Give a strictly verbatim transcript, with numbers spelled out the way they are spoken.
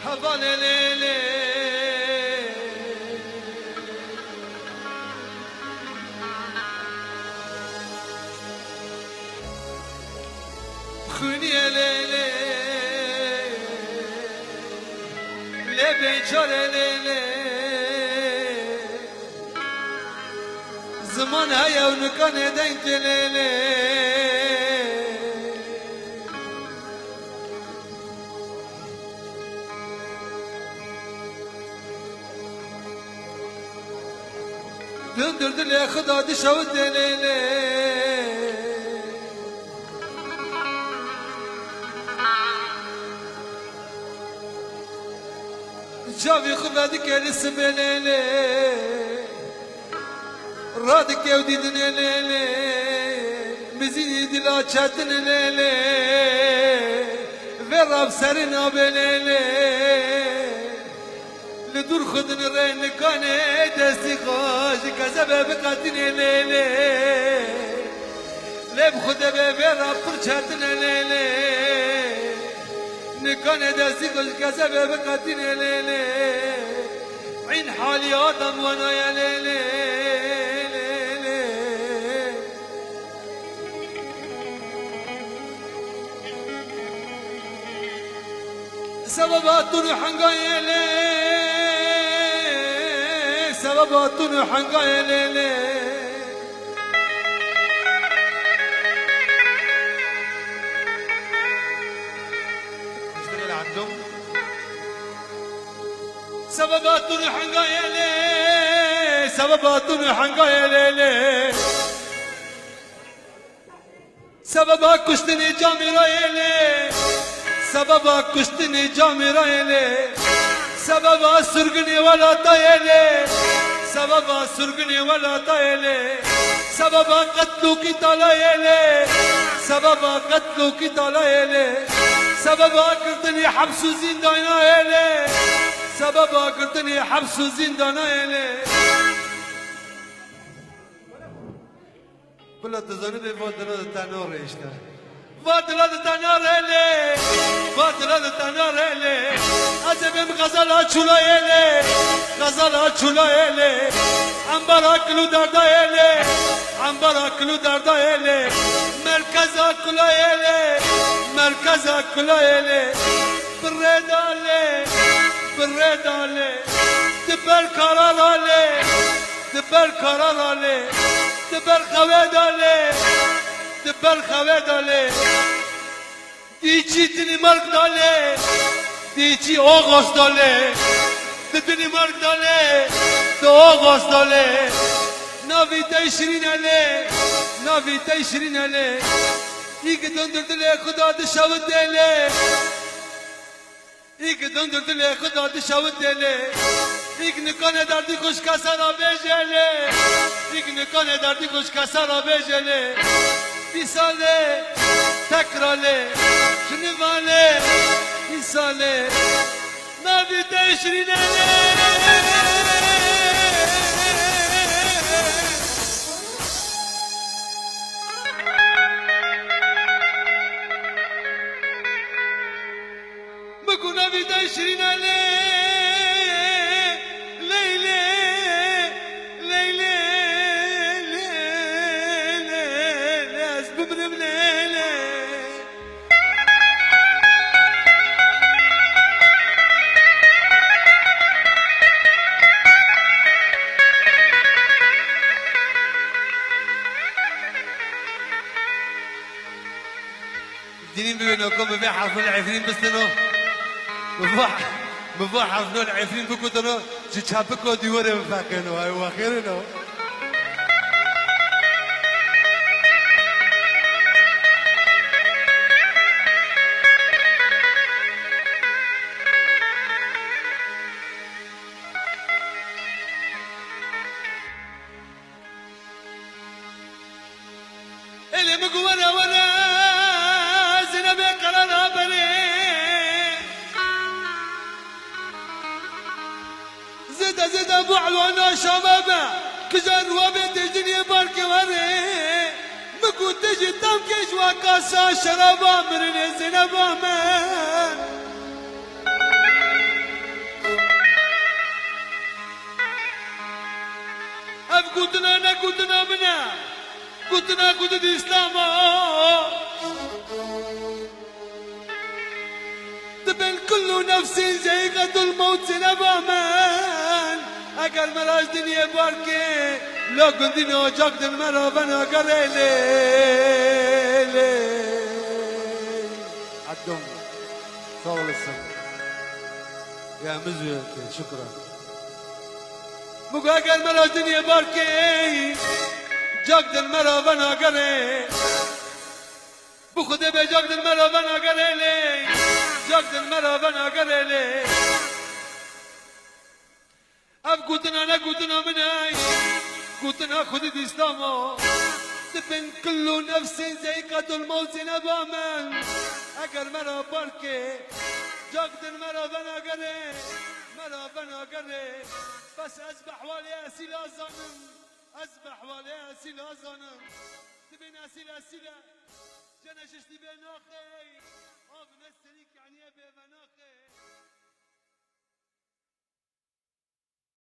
هبال ليلي خوني ليلي لبي جار ليلي زمان هيا ونكان دينت ليلي دندرد لي خدا دي شوت ليلي جابي خبادك يا لسبليلي رادك يا ودي ليلي مزيد لا تشاتن ليلي فراب سرنا بليلي لدور خدن رين كان دستي خاش كذب بقاتن ليلي لب خد بفراب تشاتن ليلي نكان دستي خاش كذب بقاتن ليلي عين حالي آدم وانا يا ليلي سببات حنقايلي سببات حنقايلي اشتري اللي عندهم سببات حنقايلي سببات حنقايلي سببا كشتني جامي رايلي سببا كشتني جامي رايلي سببا سرقني ولا طايلي سببا سرقني ولا طايلي سببا قتلوكي طلايلي سببا قتلوكي طلايلي سببا قلتني حبس وزندانايلي سببا قلتني حبس وزندانايلي كلها تزورني فاضلة التنور إيشنا فاضلة التنور إلي فاضلة التنور إلي أزبم غزالة شولا إلي غزالة شولا إلي عنبر أكلو دردا إلي عنبر أكلو دردا إلي مركز أكلا إلي مركز أكلا إلي بريد علي بريد علي دبر قرار علي دبر قرار علي دبر خواد علي دبر خواد علي دیچی تنی مرگ داله دیچی آغاز داله دتنی مرگ داله تو آغاز داله ناوی تیشرین علی ناوی تیشرین علی ای که دندر دل خدا دشاود دله ای که دندر دل خدا دشاود دله ایک نکانه دردی خوش کسا را بجله ایک نکانه دردی خوش کسا را بجله بی ساله تکراله شنواله بی ساله ناوی تشرینه بگو ناوی تشرینه دينين بينكم ببيع حرف العفرين بستنو ببيع ببيع حرف العفرين بكتنو تشابكو ديوره مفاكنو هاي واخيرنو اللي مقوله ولا زد زد ابو علوانا شبابه كجر وبيت الدنيا بارك وري مكو تجي تمكش وكاسا شرابا من زنبا من قوتنا انا قوتنا منا قوتنا قوت الاسلام تبن كل نفس ذائقة الموت نبامان اگر مراج دنیا بارکه لا گندینو جاک دن مرا بنا کرے لے لے عدم صغل السن يا مزويك شكرا مقا اگر مراج دنیا بارکه جاک دن مرا بنا کرے بخوده به جاک دن مرا بنا کرے لے جاک دن مرا بنا کرے لے اب قوتنا لا قوتنا من هاي قوتنا خذ الاسلام تبن كل نفس ذائقة الموت نبامن اگر مرا باركي جاكدن مرا بنا قري مرا بنا قري بس اسبح والي اسيل ازانم اسبح والي اسيل ازانم تبن اسيل اسيل جنشش تبين اخي